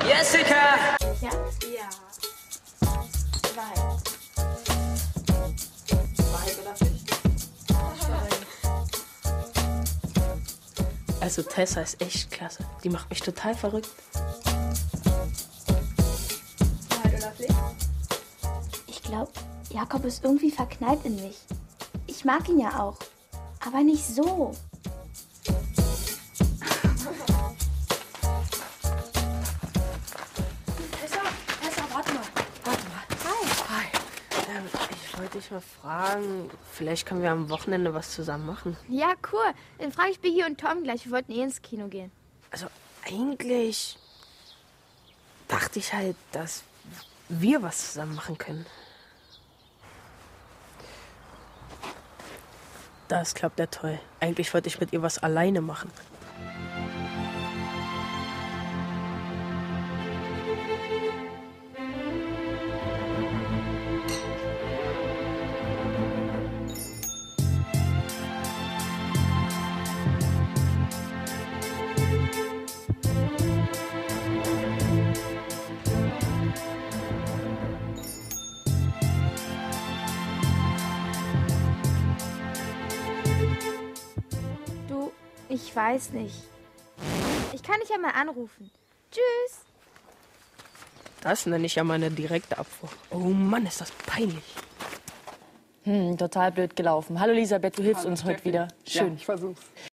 Jessica! Ja? Ja. Wahrheit. Wahrheit oder Pflicht? Also Tessa ist echt klasse. Die macht mich total verrückt. Wahrheit oder Pflicht? Ich glaube, Jakob ist irgendwie verknallt in mich. Ich mag ihn ja auch, aber nicht so. Tessa, warte mal. Hi. Ich wollte dich mal fragen, vielleicht können wir am Wochenende was zusammen machen. Ja, cool. Dann frage ich Biggie und Tom gleich. Wir wollten eh ins Kino gehen. Also eigentlich dachte ich halt, dass wir was zusammen machen können. Das klappt ja toll. Eigentlich wollte ich mit ihr was alleine machen. Du, ich weiß nicht. Ich kann dich ja mal anrufen. Tschüss. Das nenne ich ja mal eine direkte Abfuhr. Oh Mann, ist das peinlich. Total blöd gelaufen. Hallo Elisabeth, du hilfst uns heute wieder. Schön. Ja, ich versuch's.